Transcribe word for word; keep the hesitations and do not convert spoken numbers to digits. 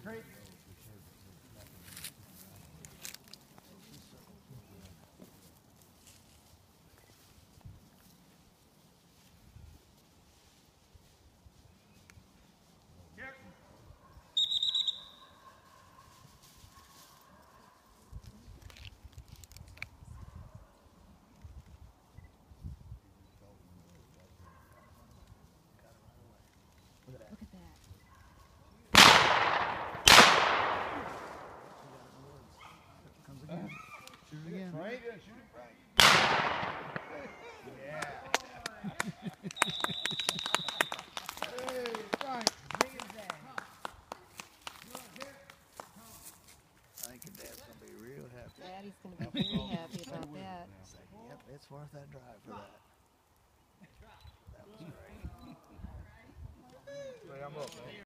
Great. Look at that. Comes again. Shoot it again. Frank, shoot it, Frank. Yeah. Hey, Frank. Big as that. I think your dad's gonna be real happy. Daddy's gonna be very happy about that. It's like, yep, it's worth that drive for that. That was great. Hey, I'm up, man.